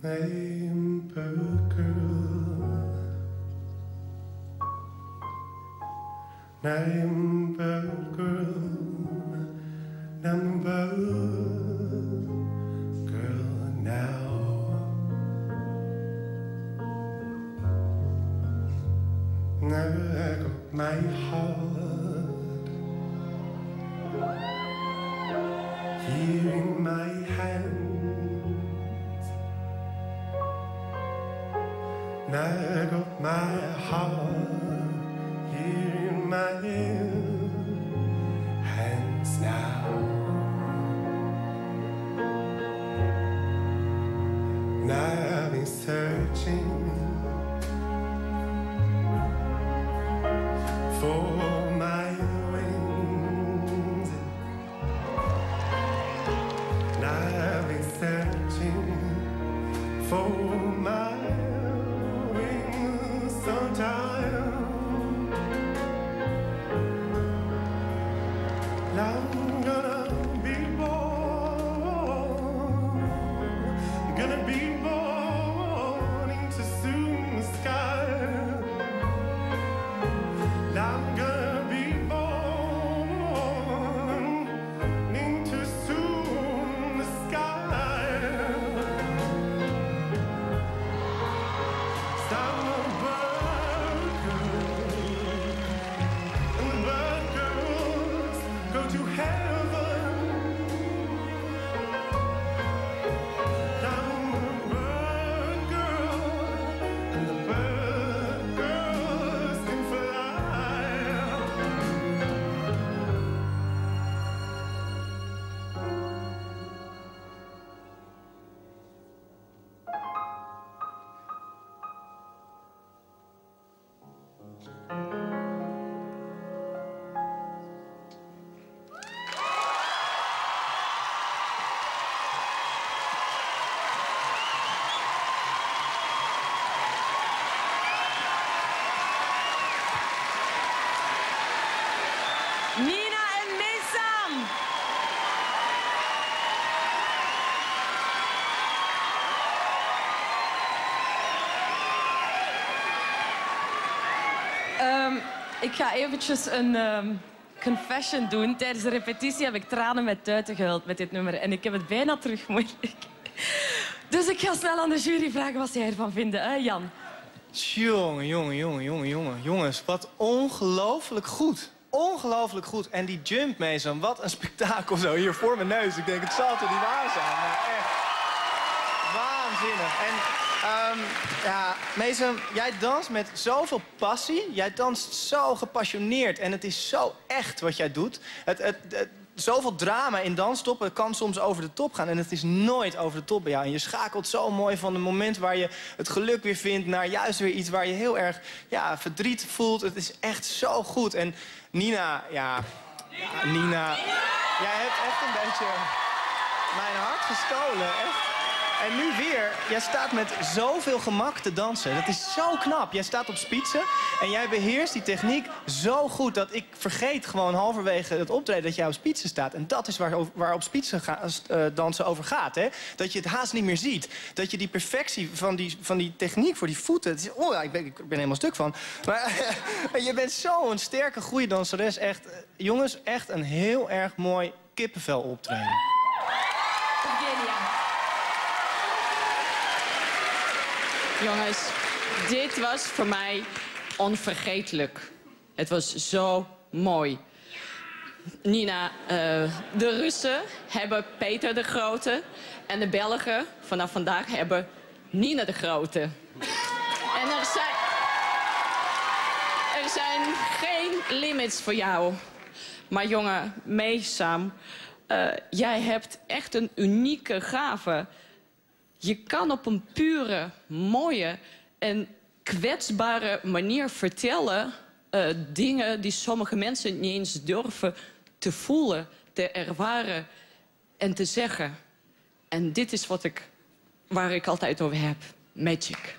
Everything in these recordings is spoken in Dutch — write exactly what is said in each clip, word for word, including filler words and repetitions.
Number girl, number girl, number girl now. Now I got my heart here in my hand. Now I got my heart here in my hands now. Now I've been searching for my wings. Now I've been searching for my sometime. I'm gonna be born, gonna be born into soon the sky. I'm gonna be born into soon the sky. Some to heaven. I'm a bird girl, and the bird girls can fly. Nina en Mesam. Um, ik ga eventjes een um, confession doen. Tijdens de repetitie heb ik tranen met tuiten gehuild met dit nummer. En ik heb het bijna terug moeilijk. Dus ik ga snel aan de jury vragen wat zij ervan vinden, hè Jan? Jongen, jongen, jongen, jongen, jongen. Jongens, wat ongelooflijk goed. Ongelooflijk goed. En die jump, Mesam, wat een spektakel zo hier voor mijn neus. Ik denk, het zal toch niet waar zijn, maar echt waanzinnig. En um, ja, Mesam, jij danst met zoveel passie. Jij danst zo gepassioneerd en het is zo echt wat jij doet. Het, het, het, zoveel drama in dansstoppen kan soms over de top gaan. En het is nooit over de top bij jou. En je schakelt zo mooi van het moment waar je het geluk weer vindt naar juist weer iets waar je heel erg ja, verdriet voelt. Het is echt zo goed. En Nina, ja, ja Nina, jij hebt echt een beetje mijn hart gestolen, echt. En nu weer, jij staat met zoveel gemak te dansen. Dat is zo knap. Jij staat op spitsen en jij beheerst die techniek zo goed dat ik vergeet gewoon halverwege het optreden dat jij op spitsen staat. En dat is waar, waar op spitsen ga, uh, dansen over gaat, hè? Dat je het haast niet meer ziet. Dat je die perfectie van die, van die techniek voor die voeten... Het is, oh ja, ik ben, ik ben helemaal stuk van. Maar je bent zo'n sterke, goede danseres. Echt, uh, jongens, echt een heel erg mooi kippenvel optreden. Jongens, dit was voor mij onvergetelijk. Het was zo mooi. Nina, uh, de Russen hebben Peter de Grote. En de Belgen vanaf vandaag hebben Nina de Grote. En er zijn, er zijn geen limits voor jou. Maar jongen, Mesam, uh, jij hebt echt een unieke gave. Je kan op een pure, mooie en kwetsbare manier vertellen... Uh, dingen die sommige mensen niet eens durven te voelen, te ervaren en te zeggen. En dit is wat ik, waar ik altijd over heb. Magic.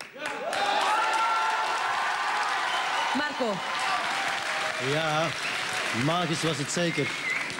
Marco. Ja, magisch was het zeker.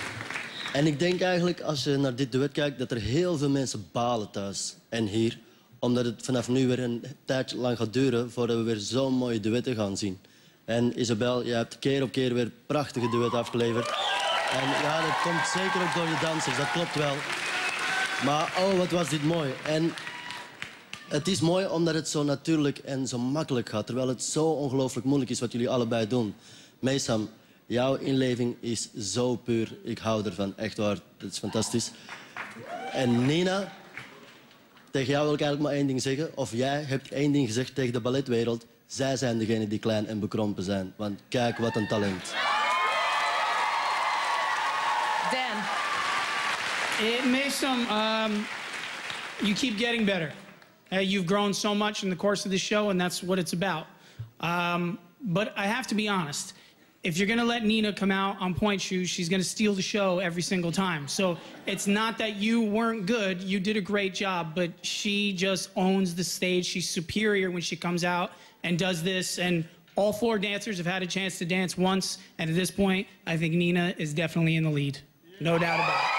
En ik denk eigenlijk, als je naar dit duet kijkt, dat er heel veel mensen balen thuis en hier Omdat het vanaf nu weer een tijdje lang gaat duren voordat we weer zo'n mooie duetten gaan zien. En Isabel, je hebt keer op keer weer prachtige duetten afgeleverd. En ja, dat komt zeker ook door je dansers, dat klopt wel. Maar oh, wat was dit mooi. En het is mooi omdat het zo natuurlijk en zo makkelijk gaat. Terwijl het zo ongelooflijk moeilijk is wat jullie allebei doen. Meesam, jouw inleving is zo puur. Ik hou ervan, echt waar. Dat is fantastisch. En Nina, tegen jou wil ik eigenlijk maar één ding zeggen. Of jij hebt één ding gezegd tegen de balletwereld. Zij zijn degenen die klein en bekrompen zijn. Want kijk, wat een talent. Dan. It Mason, um, you keep getting better. Uh, you've grown so much in the course of the show, and that's what it's about. Um, but I have to be honest. If you're going to let Nina come out on point shoes, she's going to steal the show every single time. So it's not that you weren't good. You did a great job, but she just owns the stage. She's superior when she comes out and does this. And all four dancers have had a chance to dance once. And at this point, I think Nina is definitely in the lead. No doubt about it.